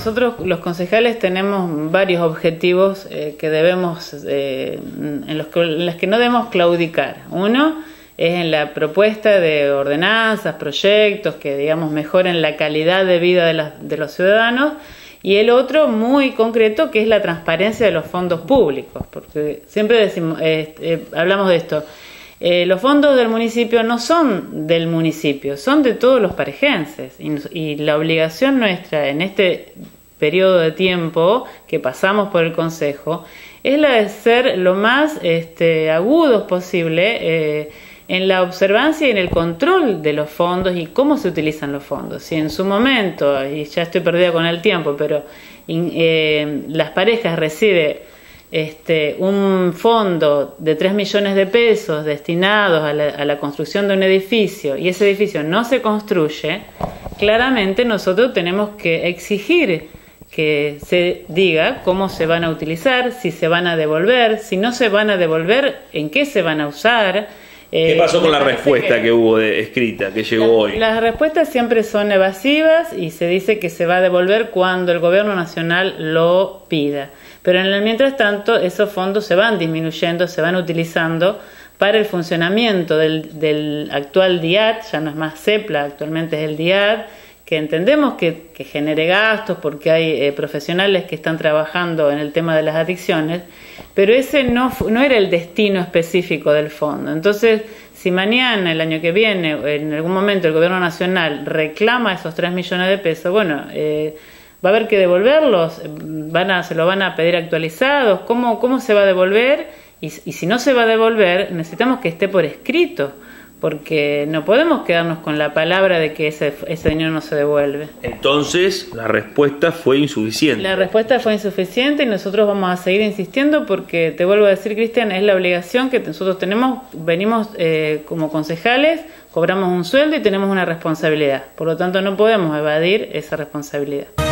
nosotros los concejales tenemos varios objetivos que debemos, en los que no debemos claudicar. Uno es en la propuesta de ordenanzas, proyectos que, digamos, mejoren la calidad de vida de los ciudadanos, y el otro muy concreto, que es la transparencia de los fondos públicos, porque siempre decimos, hablamos de esto. Los fondos del municipio no son del municipio, son de todos los parejenses, y la obligación nuestra en este periodo de tiempo que pasamos por el Consejo es la de ser lo más agudos posible en la observancia y en el control de los fondos y cómo se utilizan los fondos. Si en su momento, y ya estoy perdida con el tiempo, pero las parejas reciben un fondo de 3 millones de pesos destinados a la construcción de un edificio, y ese edificio no se construye, claramente nosotros tenemos que exigir que se diga cómo se van a utilizar, si se van a devolver, si no se van a devolver, en qué se van a usar. ¿Qué pasó con la respuesta que hubo escrita, que llegó hoy? Las respuestas siempre son evasivas y se dice que se va a devolver cuando el gobierno nacional lo pida. Pero en el mientras tanto, esos fondos se van disminuyendo, se van utilizando para el funcionamiento del actual DIAD, ya no es más CEPLA, actualmente es el DIAD, que entendemos que genere gastos porque hay profesionales que están trabajando en el tema de las adicciones, pero ese no era el destino específico del fondo. Entonces, si mañana, el año que viene, en algún momento el gobierno nacional reclama esos 3 millones de pesos, bueno, va a haber que devolverlos, se lo van a pedir actualizados, ¿cómo se va a devolver? Y si no se va a devolver, necesitamos que esté por escrito, porque no podemos quedarnos con la palabra de que ese dinero no se devuelve. Entonces, la respuesta fue insuficiente. La respuesta fue insuficiente y nosotros vamos a seguir insistiendo porque, te vuelvo a decir, Cristian, es la obligación que nosotros tenemos, venimos como concejales, cobramos un sueldo y tenemos una responsabilidad. Por lo tanto, no podemos evadir esa responsabilidad.